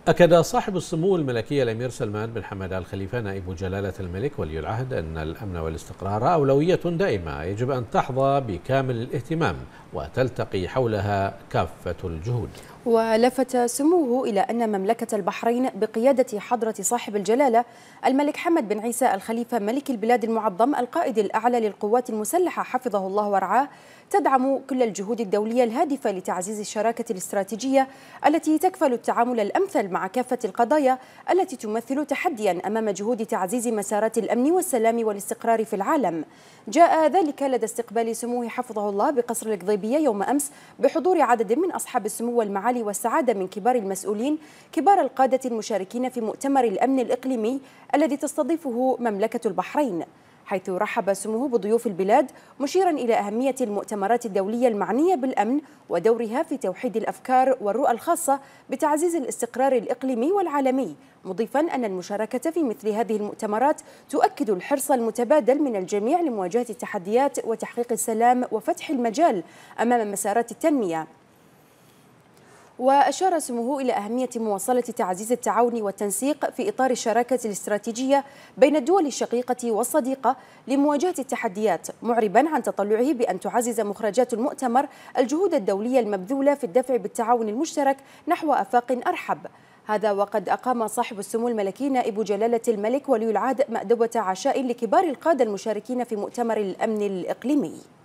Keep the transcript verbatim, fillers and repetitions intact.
أكد صاحب السمو الملكي الأمير سلمان بن حمد آل خليفة نائب جلالة الملك ولي العهد أن الأمن والاستقرار أولوية دائمة يجب أن تحظى بكامل الاهتمام وتلتقي حولها كافة الجهود. ولفت سموه إلى أن مملكة البحرين بقيادة حضرة صاحب الجلالة الملك حمد بن عيسى الخليفة ملك البلاد المعظم القائد الأعلى للقوات المسلحة حفظه الله ورعاه تدعم كل الجهود الدولية الهادفة لتعزيز الشراكة الاستراتيجية التي تكفل التعامل الأمثل مع كافة القضايا التي تمثل تحديا أمام جهود تعزيز مسارات الأمن والسلام والاستقرار في العالم. جاء ذلك لدى استقبال سموه حفظه الله بقصر القضيبية يوم أمس بحضور عدد من أصحاب السمو والمعالي والسعادة من كبار المسؤولين كبار القادة المشاركين في مؤتمر الأمن الإقليمي الذي تستضيفه مملكة البحرين، حيث رحب سموه بضيوف البلاد مشيرا إلى أهمية المؤتمرات الدولية المعنية بالأمن ودورها في توحيد الأفكار والرؤى الخاصة بتعزيز الاستقرار الإقليمي والعالمي، مضيفا أن المشاركة في مثل هذه المؤتمرات تؤكد الحرص المتبادل من الجميع لمواجهة التحديات وتحقيق السلام وفتح المجال أمام مسارات التنمية. وأشار سموه إلى أهمية مواصلة تعزيز التعاون والتنسيق في إطار الشراكة الاستراتيجية بين الدول الشقيقة والصديقة لمواجهة التحديات، معربا عن تطلعه بأن تعزز مخرجات المؤتمر الجهود الدولية المبذولة في الدفع بالتعاون المشترك نحو آفاق أرحب. هذا وقد أقام صاحب السمو الملكي نائب جلالة الملك ولي العهد مأدبة عشاء لكبار القادة المشاركين في مؤتمر الأمن الإقليمي.